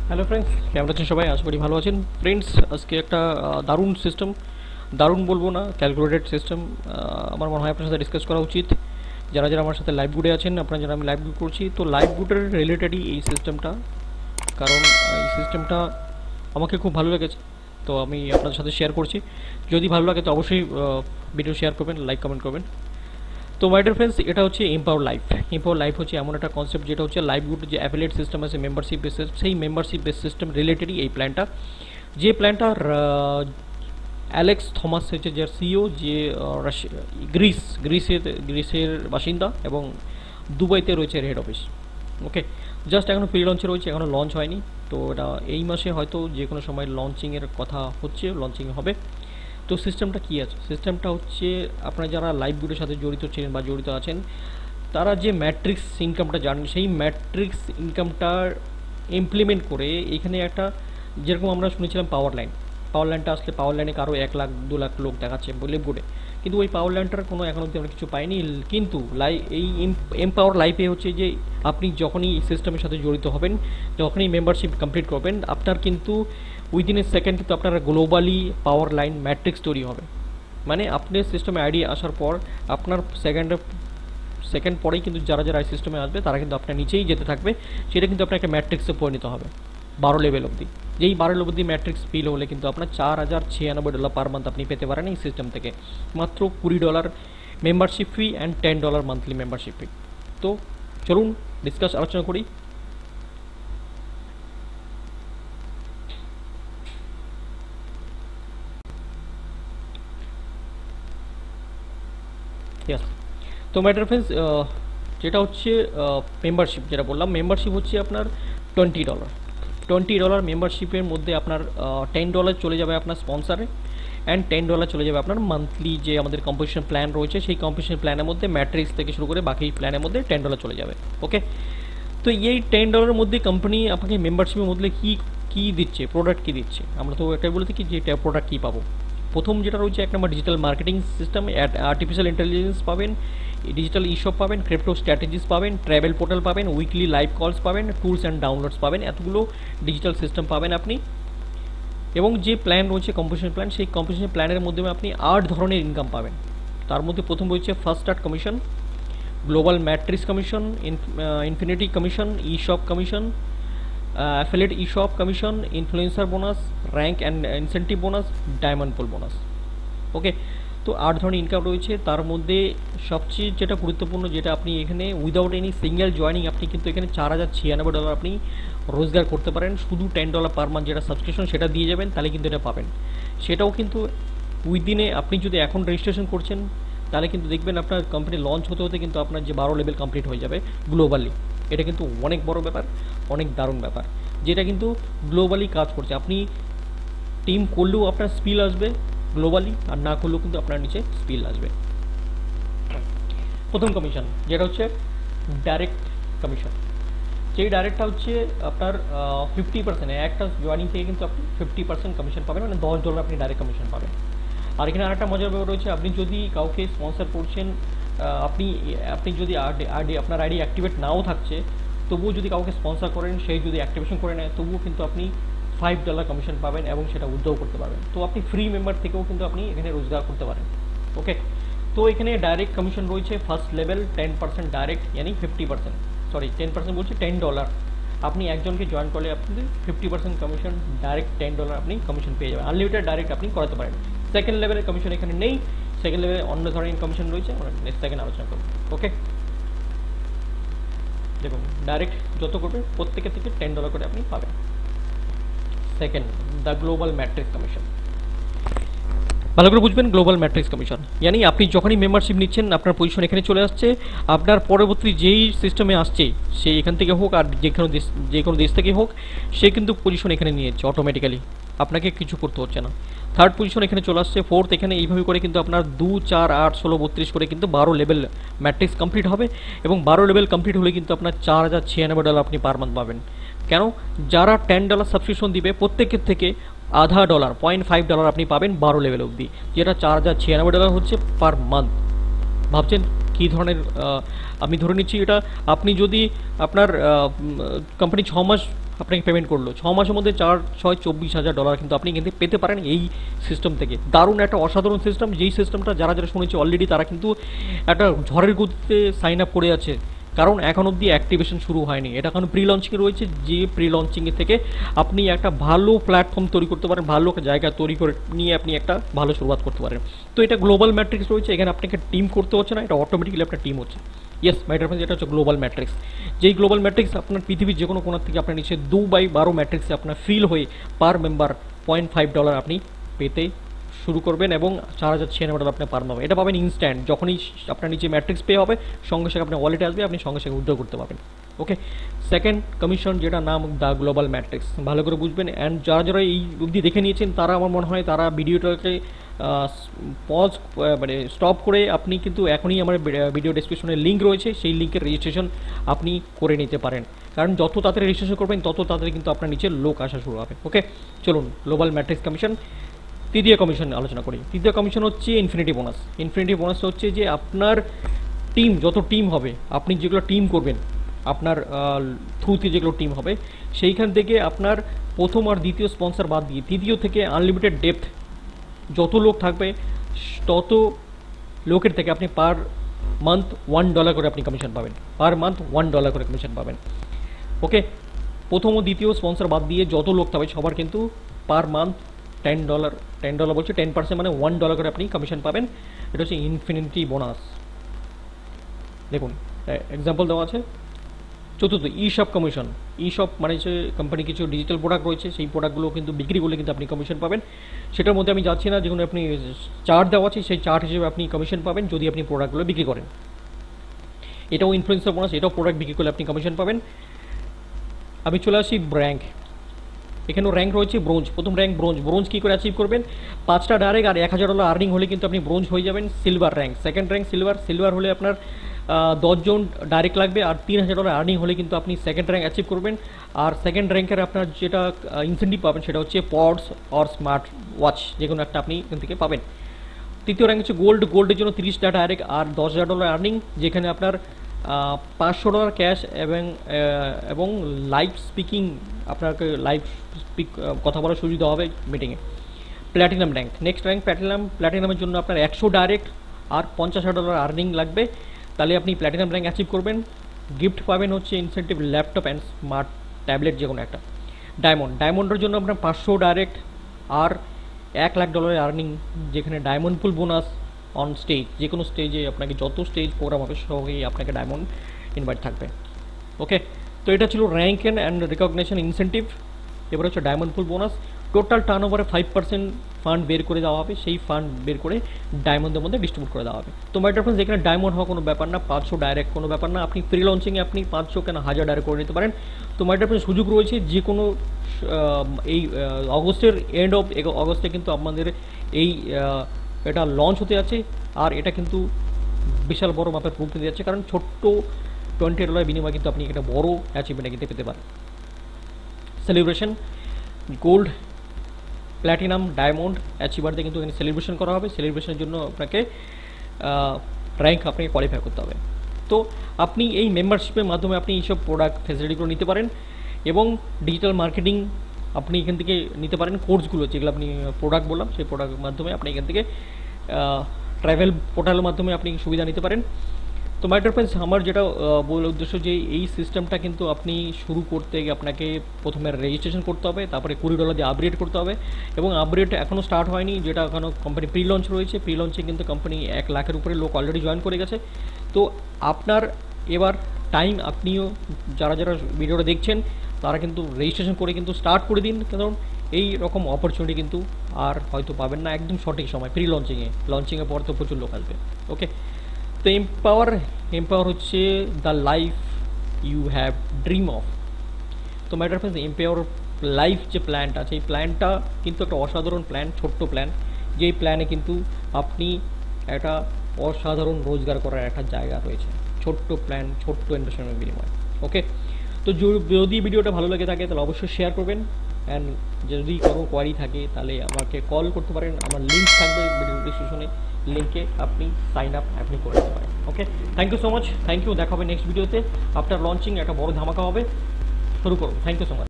Hello friends, কেমন আছেন সবাই? আশা করি ভালো আছেন। ফ্রেন্ডস, আজকে একটা দারুণ সিস্টেম, দারুণ বলবো না, ক্যালকুলেটেড সিস্টেম আমার মনে হয় আপনার সাথে ডিসকাস করা উচিত। যারা যারা আমার সাথে লাইভ গুডে আছেন, আপনারা যারা আমি লাইভ গুড করছি, তো লাইভ গুডের রিলেটেডই এই সিস্টেমটা। কারণ এই সিস্টেমটা আমাকে খুব ভালো লেগেছে, তো আমি আপনাদের সাথে শেয়ার করছি। যদি ভালো লাগে তো অবশ্যই ভিডিও শেয়ার করবেন, লাইক কমেন্ট করবেন। তো মাই ডিয়ার ফ্রেন্ডস, এটা হচ্ছে এম্পাওয়ার লাইফ। এম্পাওয়ার লাইফ হচ্ছে এমন একটা কনসেপ্ট যেটা হচ্ছে লাইভ গুড যে অ্যাফিলিয়েট সিস্টেম আছে, মেম্বারশিপ বেস, সেই মেম্বারশিপ বেস সিস্টেম রিলেটেডই এই প্ল্যানটা। যে প্ল্যানটা অ্যালেক্স থমাস হচ্ছে যার সিইও, যে গ্রিসের বাসিন্দা এবং দুবাইতে রয়েছে হেড অফিস। ওকে, জাস্ট এখনও প্রি লঞ্চে রয়েছে, এখনও লঞ্চ হয়নি। তো এটা এই মাসে হয়তো যে কোনো সময় লঞ্চিংয়ের কথা হচ্ছে, লঞ্চিং হবে। তো সিস্টেমটা কী আছে? সিস্টেমটা হচ্ছে আপনারা যারা লাইভ গুডের সাথে জড়িত ছিলেন বা জড়িত আছেন, তারা যে ম্যাট্রিক্স ইনকামটা জানেন, সেই ম্যাট্রিক্স ইনকামটার ইমপ্লিমেন্ট করে এখানে একটা, যেরকম আমরা শুনেছিলাম পাওয়ার লাইনটা আসলে পাওয়ার লাইনে কারো 1 লাখ 2 লাখ লোক দেখাচ্ছে লাইভ গুডে, কিন্তু ওই পাওয়ার লাইনটার কোনো এখন অব্দি আমরা কিছু পাইনি। কিন্তু এই এমপাওয়ার লাইফে হচ্ছে যে আপনি যখনই সিস্টেমের সাথে জড়িত হবেন, যখনই মেম্বারশিপ কমপ্লিট করবেন, আপনার কিন্তু উইদিন এ সেকেন্ড কিন্তু আপনার গ্লোবালি পাওয়ার লাইন ম্যাট্রিক্স তৈরি হবে। মানে আপনি সিস্টেমে আইডি আসার পর আপনার সেকেন্ড পরেই কিন্তু যারা যারা এই সিস্টেমে আসবে তারা কিন্তু আপনার নিচেই যেতে থাকবে। সেটা কিন্তু আপনার একটা ম্যাট্রিক্সে পরিণত হবে 12 লেভেল অবধি। যেই 12 অবধি ম্যাট্রিক্স ফিল হলে কিন্তু আপনার $4096 পার মান্থ আপনি পেতে পারেন এই সিস্টেম থেকে। মাত্র $20 membership fee and $10 monthly membership fee. তো চলুন আলোচনা করি। ইয়াস, তো মাই ডিয়ার ফ্রেন্ডস, যেটা হচ্ছে মেম্বারশিপ, যেটা বললাম মেম্বারশিপ হচ্ছে আপনার $20 মেম্বারশিপের মধ্যে আপনার $10 চলে যাবে আপনার স্পন্সারে, অ্যান্ড $10 চলে যাবে আপনার মান্থলি যে আমাদের কম্পোজিশন প্ল্যান রয়েছে, সেই কম্পোজিশন প্ল্যানের মধ্যে ম্যাট্রিক্স থেকে শুরু করে বাকি প্ল্যানের মধ্যে $10 চলে যাবে। ওকে, তো এই $10 মধ্যে কোম্পানি আপনাকে মেম্বারশিপের মধ্যে কী দিচ্ছে, প্রোডাক্ট কী দিচ্ছে, আমরা তো এটাই বলে থাকি যে প্রোডাক্ট কী পাবো। প্রথম যেটা রয়েছে, এক নম্বর digital marketing system, artificial intelligence পাবেন, ডিজিটাল ইশপ পাবেন, ক্রিপ্টো স্ট্র্যাটেজিস পাবেন, ট্রাভেল পোর্টাল পাবেন, উইকলি লাইভ কলস পাবেন, টুলস অ্যান্ড ডাউনলোডস পাবেন, এতগুলো ডিজিটাল সিস্টেম পাবেন আপনি। এবং যে প্ল্যান রয়েছে কম্পোজিশন প্ল্যান, সেই কম্পোজিশন প্ল্যানের মাধ্যমে আপনি 8 ধরনের ইনকাম পাবেন। তার মধ্যে প্রথম রয়েছে first start commission, global matrix commission, infinity commission, eshop commission, affiliate eshop commission, influencer bonus, rank and incentive bonus, diamond pool bonus. Okay, তো 8 ধরনের ইনকাম রয়েছে। তার মধ্যে সবচেয়ে যেটা গুরুত্বপূর্ণ, যেটা আপনি এখানে উইদাউট এনি সিঙ্গেল জয়নিং আপনি কিন্তু এখানে $4096 আপনি রোজগার করতে পারেন। শুধু $10 পার মান্থ যেটা সাবস্ক্রিপশন সেটা দিয়ে যাবেন, তাহলে কিন্তু এটা পাবেন। সেটাও কিন্তু উইদিনে, আপনি যদি এখন রেজিস্ট্রেশন করছেন তাহলে কিন্তু দেখবেন আপনার কোম্পানি লঞ্চ হতে হতে কিন্তু আপনার যে 12 লেভেল কমপ্লিট হয়ে যাবে গ্লোবালি। এটা কিন্তু অনেক বড় ব্যাপার, অনেক দারুণ ব্যাপার, যেটা কিন্তু গ্লোবালি কাজ করছে। আপনি টিম করলেও আপনার স্পিল আসবে গ্লোবালি, আর না করলেও কিন্তু আপনার নিচে স্পিল আসবে। প্রথম কমিশন যেটা হচ্ছে ডাইরেক্ট কমিশন, যেই ডাইরেক্টটা হচ্ছে আপনার 50%, একটা জয়েনিং থেকে কিন্তু আপনি 50% কমিশন পাবেন, মানে $10 আপনি ডাইরেক্ট কমিশন পাবেন। আর এখানে আরেকটা মজার ব্যাপার রয়েছে, আপনি যদি কাউকে স্পন্সর করছেন, আপনি যদি আপনার আইডি অ্যাক্টিভেট নাও থাকছে, তবুও যদি কাউকে স্পন্সর করেন, সেই যদি অ্যাক্টিভেশন করে নেয়, তবুও কিন্তু আপনি $5 কমিশন পাবেন এবং সেটা উইথড্র করতে পারবেন। তো আপনি ফ্রি মেম্বার থেকেও কিন্তু আপনি এখানে রোজগার করতে পারেন। ওকে, তো এখানে ডাইরেক্ট কমিশন রয়েছে ফার্স্ট লেভেল 10% ডাইরেক্ট, ইয়ানি 50%, সরি 10% বলছি, $10 আপনি একজনকে জয়েন করলে আপনি 50% কমিশন, ডাইরেক্ট $10 আপনি কমিশন পেয়ে যাবেন। আনলিমিটেড ডাইরেক্ট আপনি করাতে পারেন। সেকেন্ড লেভেলের কমিশন এখানে নেই, সেকেন্ড লেভেলে অন্য ধরনের কমিশন রয়েছে, আমরা নেক্সট সেকেন্ড আলোচনা করব। ওকে, দেখুন ডাইরেক্ট যত করবে প্রত্যেকের থেকে $10 করে আপনি পাবেন। Second, the global matrix commission. ভালো করে বুঝবেন, গ্লোবাল ম্যাট্রিক্স কমিশন ইয়ানি আপনি যখনই মেম্বারশিপ নিচ্ছেন, আপনার পজিশন এখানে চলে আসছে, আপনার পরবর্তী যেই সিস্টেমে আসছে, সে এখান থেকে হোক আর যে কোনো দেশ থেকে হোক, সে কিন্তু পজিশন এখানে নিয়েছে অটোমেটিক্যালি, আপনাকে কিছু করতে হচ্ছে না। থার্ড পজিশন এখানে চলে আসছে, ফোর্থ এখানে, এইভাবে করে কিন্তু আপনার 2, 4, 8, 16, 32 করে কিন্তু 12 লেভেল ম্যাট্রিক্স কমপ্লিট হবে। এবং 12 লেভেল কমপ্লিট হলে কিন্তু আপনার $4096 আপনি পার মান্থ পাবেন। কেন? যারা $10 সাবস্ক্রিপশন দিবে, প্রত্যেকের থেকে $0.5, $0.5 আপনি পাবেন 12 লেভেল অবধি, যেটা $4096 হচ্ছে পার মান্থ। ভাবছেন কী ধরনের? আমি ধরে নিচ্ছি এটা, আপনি যদি আপনার কোম্পানি 6 মাস আপনাকে পেমেন্ট করলো, 6 মাসের মধ্যে 4-6-24 হাজার ডলার কিন্তু আপনি কিন্তু পেতে পারেন এই সিস্টেম থেকে। দারুণ একটা অসাধারণ সিস্টেম, যেই সিস্টেমটা যারা যারা শুনেছে অলরেডি তারা কিন্তু একটা ঝড়ের গতিতে সাইন আপ করে আছে, কারণ এখন অবধি অ্যাক্টিভেশন শুরু হয়নি, এটা এখন প্রি লঞ্চিংয়ে রয়েছে। যে প্রি লঞ্চিংয়ে থেকে আপনি একটা ভালো প্ল্যাটফর্ম তৈরি করতে পারেন, ভালো একটা জায়গা তৈরি করে নিয়ে আপনি একটা ভালো শুরুয়াত করতে পারেন। তো এটা গ্লোবাল ম্যাট্রিক্স রয়েছে, এখানে আপনাকে টিম করতে হচ্ছে না, এটা অটোমেটিক্যালি একটা টিম হচ্ছে। ইয়েস মাই ডিয়ার ফ্রেন্ডস, এটা হচ্ছে গ্লোবাল ম্যাট্রিক্স। যেই গ্লোবাল ম্যাট্রিক্স আপনার পৃথিবীর যে কোনো কোণার থেকে আপনার নিচে 2/12 ম্যাট্রিক্সে আপনার ফিল হয়ে পার মেম্বার $0.5 আপনি পেতে শুরু করবেন এবং 4,096 আপনি পার পাবেন। এটা পাবেন ইনস্ট্যান্ট, যখনই আপনার নিচে ম্যাট্রিক্স পে হবে সঙ্গে সঙ্গে আপনার ওয়ালেটে আসবে, আপনি সঙ্গে সঙ্গে উইথড্র করতে পারবেন। ওকে, সেকেন্ড কমিশন যেটা নাম দ্য গ্লোবাল ম্যাট্রিক্স, ভালো করে বুঝবেন। অ্যান্ড যারা যারা এই অবধি দেখে নিয়েছেন তারা আমার মনে হয় তারা ভিডিওটাকে পজ মানে স্টপ করে আপনি কিন্তু এখনই আমার ভিডিও ডেসক্রিপশনে লিঙ্ক রয়েছে, সেই লিঙ্কের রেজিস্ট্রেশন আপনি করে নিতে পারেন, কারণ যত তাড়াতাড়ি রেজিস্ট্রেশন করবেন তত তাড়াতাড়ি কিন্তু আপনার নিচে লোক আসা শুরু হবে। ওকে, চলুন গ্লোবাল ম্যাট্রিক্স কমিশন তৃতীয় কমিশন আলোচনা করি। তৃতীয় কমিশন হচ্ছে ইনফিনিটি বোনাস। ইনফিনিটি বোনাস হচ্ছে যে আপনার টিম, যত টিম হবে, আপনি যেগুলো টিম করবেন আপনার থ্রুতে যেগুলো টিম হবে, সেইখান থেকে আপনার প্রথম আর দ্বিতীয় স্পন্সর বাদ দিয়ে তৃতীয় থেকে আনলিমিটেড ডেপথ যত লোক থাকবে তত লোকের থেকে আপনি পার মান্থ $1 করে আপনি কমিশন পাবেন, পার মান্থ $1 করে কমিশন পাবেন। ওকে, প্রথম ও দ্বিতীয় স্পন্সর বাদ দিয়ে যত লোক থাকবে সবার কিন্তু পার মান্থ $10 বলছে 10% মানে $1 করে আপনি কমিশন পাবেন। এটা হচ্ছে ইনফিনিটি বোনাস। দেখুন এক্সাম্পল দেওয়া আছে। চতুর্থ ই-শপ কমিশন। ই-শপ মানে হচ্ছে কোম্পানি কিছু ডিজিটাল প্রোডাক্ট রয়েছে, সেই প্রোডাক্টগুলো কিন্তু বিক্রি করলে কিন্তু আপনি কমিশন পাবেন। সেটার মধ্যে আমি যাচ্ছি না, যেগুলো আপনি চার্ট দেওয়া আছে সেই চার্ট হিসেবে আপনি কমিশন পাবেন যদি আপনি প্রোডাক্টগুলো বিক্রি করেন। এটাও ইনফ্লুয়েন্সার বোনাস, এটাও প্রোডাক্ট বিক্রি করলে আপনি কমিশন পাবেন। আমি চলে আসি র্যাঙ্ক। এখানেও র্যাঙ্ক রয়েছে ব্রোঞ্জ। প্রথম র্যাঙ্ক ব্রোঞ্জ। ব্রোঞ্জ কী করে অ্যাচিভ করবেন? 5টা ডাইরেক্ট আর $1,000 আর্নিং হলে কিন্তু আপনি ব্রোঞ্জ হয়ে যাবেন। Silver rank. Second rank silver. Silver হলে আপনার 10 জন ডাইরেক্ট লাগবে আর $3,000 আর্নিং হলে কিন্তু আপনি সেকেন্ড র্যাঙ্ক অ্যাচিভ করবেন। আর সেকেন্ড র্যাঙ্কের আপনার যেটা ইনসেন্টিভ পাবেন সেটা হচ্ছে পডস অর স্মার্ট ওয়াচ, যে কোনো একটা আপনি এখান থেকে পাবেন। তৃতীয় র্যাঙ্ক হচ্ছে গোল্ড। গোল্ডের জন্য 30টা ডাইরেক্ট আর $10,000 আর্নিং, যেখানে আপনার $500 ক্যাশ এবং লাইভ স্পিকিং, আপনাকে লাইভ কথা বলার সুযোগ দেওয়া হবে মিটিংয়ে। Platinum rank. Next rank platinum. প্ল্যাটিনামের জন্য আপনার 100 ডাইরেক্ট আর $50,000 আর্নিং লাগবে, তাহলে আপনি প্ল্যাটিনাম র্যাঙ্ক অ্যাচিভ করবেন। গিফট পাবেন হচ্ছে incentive laptop and smart tablet, যে কোনো একটা। ডায়মন্ড। ডায়মন্ডের জন্য আপনার 500 ডাইরেক্ট আর $1,00,000 আর্নিং, যেখানে diamond pool bonus on stage, যে কোনো স্টেজে আপনাকে যত স্টেজ প্রোগ্রাম হবে সবই আপনাকে ডায়মন্ড ইনভাইট থাকবে। ওকে, তো এটা ছিল র্যাঙ্ক অ্যান্ড রিকগনিশন ইনসেন্টিভ। এবার হচ্ছে ডায়মন্ড পুল বোনাস। টোটাল টার্নওভারে 5% ফান্ড বের করে দেওয়া হবে, সেই ফান্ড বের করে ডায়মন্ডের মধ্যে ডিস্ট্রিবিউট করে দেওয়া হবে। তো মাই ডিয়ার ফ্রেন্ডস, এখানে ডায়মন্ড হওয়া কোনো ব্যাপার না, 500 ডাইরেক্ট কোনো ব্যাপার না। আপনি ফ্রি লঞ্চিংয়ে আপনি 500 কেন 1000 ডাইরেক্ট করে নিতে পারেন। তো মাই ডিয়ার ফ্রেন্ডস, সুযোগ রয়েছে যে কোনো এই অগস্টের এন্ড অফ অগস্টে কিন্তু আমাদের এই এটা লঞ্চ হতে যাচ্ছে, আর এটা কিন্তু বিশাল বড় মাপের প্রুফ দিতে যাচ্ছে, কারণ ছোট্ট $20 বিনিময়ে কিন্তু আপনি একটা বড় অ্যাচিভমেন্ট কিন্তু পেতে পারেন। সেলিব্রেশন। গোল্ড, প্ল্যাটিনাম, ডায়মন্ড অ্যাচিভারদের কিন্তু এখানে সেলিব্রেশন করা হবে। সেলিব্রেশনের জন্য আপনাকে র্যাঙ্ক আপনাকে কোয়ালিফাই করতে হবে। তো আপনি এই মেম্বারশিপের মাধ্যমে আপনি এইসব প্রোডাক্ট ফেসিলিটিগুলো নিতে পারেন এবং ডিজিটাল মার্কেটিং আপনি এখান থেকে নিতে পারেন। কোর্সগুলো যেগুলো আপনি প্রোডাক্ট বললাম সেই প্রোডাক্টের মাধ্যমে আপনি এখান থেকে ট্রাভেল পোর্টালের মাধ্যমে আপনি সুবিধা নিতে পারেন। তো মাই ডিয়ার ফ্রেন্ডস, আমার যেটা বলার উদ্দেশ্য যে এই সিস্টেমটা কিন্তু আপনি শুরু করতে গিয়ে আপনাকে প্রথমে রেজিস্ট্রেশন করতে হবে, তারপরে $20 দিয়ে আপগ্রেড করতে হবে এবং আপগ্রেড এখনও স্টার্ট হয়নি, যেটা এখনও কোম্পানি প্রি লঞ্চ রয়েছে। প্রি লঞ্চে কিন্তু কোম্পানি 1 লাখের উপরে লোক অলরেডি জয়েন করে গেছে। তো আপনার এবার টাইম, আপনিও যারা যারা ভিডিওটা দেখছেন তারা কিন্তু রেজিস্ট্রেশন করে কিন্তু স্টার্ট করে দিন, কারণ এই রকম অপরচুনিটি কিন্তু আর হয়তো পাবেন না একদম সঠিক সময় প্রি লঞ্চিংয়ের পর তো প্রচুর লোক আসবে। ওকে, তো এম্পাওয়ার হচ্ছে the life you have dream of. তো my dear friends, empower life যে প্ল্যানটা আছে, এই প্ল্যানটা কিন্তু একটা অসাধারণ প্ল্যান, ছোট্ট প্ল্যান, যেই প্ল্যানে কিন্তু আপনি একটা অসাধারণ রোজগার করার একটা জায়গা রয়েছে। ছোট্ট প্ল্যান, ছোট্ট ইনভেস্টমেন্টের বিনিময়। ওকে, তো যদি ভিডিওটা ভালো লাগে থাকে তাহলে অবশ্যই শেয়ার করবেন, অ্যান্ড যদি কোনো কোয়ারি থাকে তাহলে আমাকে কল করতে পারেন, আমার লিঙ্ক থাকবে ভিডিও ডিসক্রিপশনে, লিঙ্কে আপনি সাইন আপ আপনি করে দিতে পারেন। Okay, thank you so much, thank you. দেখা হবে নেক্সট ভিডিওতে। আফটার লঞ্চিং একটা বড় ধামাকা হবে, শুরু করুন। Thank you so much.